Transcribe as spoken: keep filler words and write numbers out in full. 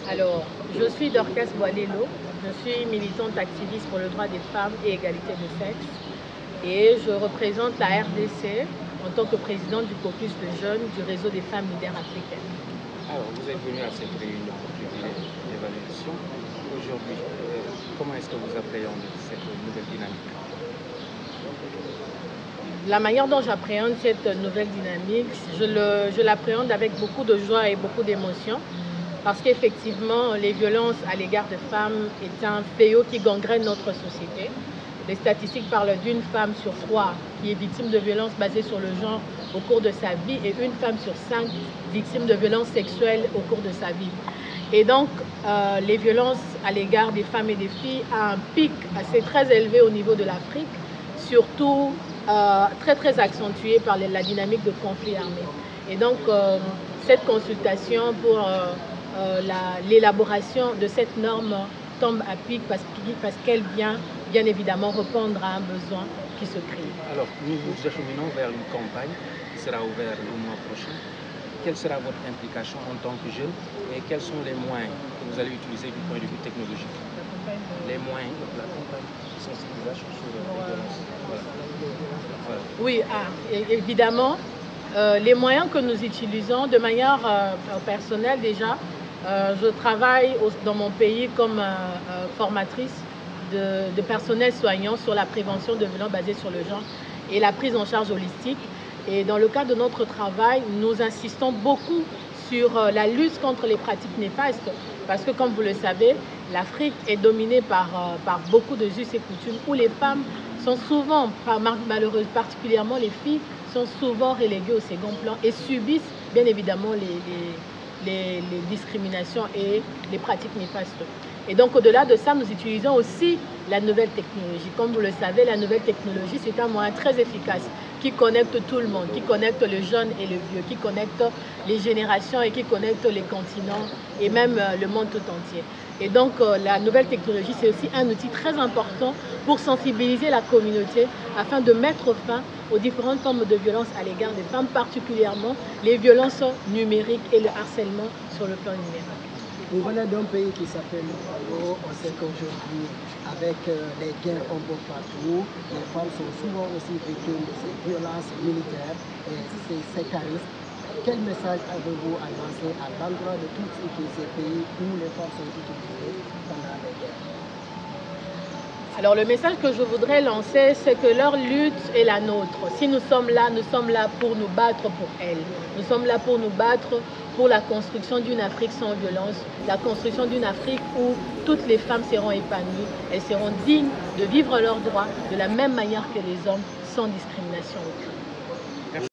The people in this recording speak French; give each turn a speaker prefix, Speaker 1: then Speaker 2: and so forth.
Speaker 1: Alors, je suis Dorcas Boalelo, je suis militante activiste pour le droit des femmes et égalité de sexe et je représente la R D C en tant que présidente du caucus de jeunes du réseau des femmes leaders africaines.
Speaker 2: Alors, vous êtes venu à cette réunion pour publier l'évaluation. Aujourd'hui, euh, comment est-ce que vous appréhendez cette nouvelle dynamique?
Speaker 1: La manière dont j'appréhende cette nouvelle dynamique, je l'appréhende avec beaucoup de joie et beaucoup d'émotion. Parce qu'effectivement, les violences à l'égard de femmes est un fléau qui gangrène notre société. Les statistiques parlent d'une femme sur trois qui est victime de violences basées sur le genre au cours de sa vie et une femme sur cinq victime de violences sexuelles au cours de sa vie. Et donc, euh, les violences à l'égard des femmes et des filles a un pic assez très élevé au niveau de l'Afrique, surtout euh, très très accentué par la dynamique de conflits armés. Et donc, euh, cette consultation pour euh, Euh, l'élaboration de cette norme tombe à pic parce, parce qu'elle vient bien évidemment répondre à un besoin qui se crée.
Speaker 2: Alors, nous nous acheminons vers une campagne qui sera ouverte le mois prochain. Quelle sera votre implication en tant que jeune et quels sont les moyens que vous allez utiliser du point de vue technologique? Les moyens de la campagne de sensibilisation sur les violences. Voilà. Voilà.
Speaker 1: Oui, ah, évidemment, euh, les moyens que nous utilisons de manière euh, personnelle déjà, Euh, je travaille au, dans mon pays comme euh, euh, formatrice de, de personnel soignant sur la prévention de violences basées sur le genre et la prise en charge holistique. Et dans le cadre de notre travail, nous insistons beaucoup sur euh, la lutte contre les pratiques néfastes parce que, comme vous le savez, l'Afrique est dominée par, euh, par beaucoup de us et coutumes où les femmes sont souvent, malheureusement, particulièrement les filles, sont souvent reléguées au second plan et subissent bien évidemment les, les Les, les discriminations et les pratiques néfastes. Et donc au-delà de ça, nous utilisons aussi la nouvelle technologie. Comme vous le savez, la nouvelle technologie, c'est un moyen très efficace qui connecte tout le monde, qui connecte le jeune et le vieux, qui connecte les générations et qui connecte les continents et même euh, le monde tout entier. Et donc euh, la nouvelle technologie, c'est aussi un outil très important pour sensibiliser la communauté afin de mettre fin aux différentes formes de violence à l'égard des femmes, particulièrement les violences numériques et le harcèlement sur le plan numérique.
Speaker 3: Vous venez d'un pays qui s'appelle le Congo. On sait qu'aujourd'hui, avec euh, les guerres un peu partout, les femmes sont souvent aussi victimes de ces violences militaires et ces sécaristes. Quel message avez-vous à lancer à l'endroit de tous ces pays où les femmes sont utilisées pendant les guerres?
Speaker 1: Alors le message que je voudrais lancer, c'est que leur lutte est la nôtre. Si nous sommes là, nous sommes là pour nous battre pour elles. Nous sommes là pour nous battre pour la construction d'une Afrique sans violence, la construction d'une Afrique où toutes les femmes seront épanouies, elles seront dignes de vivre leurs droits de la même manière que les hommes, sans discrimination aucune.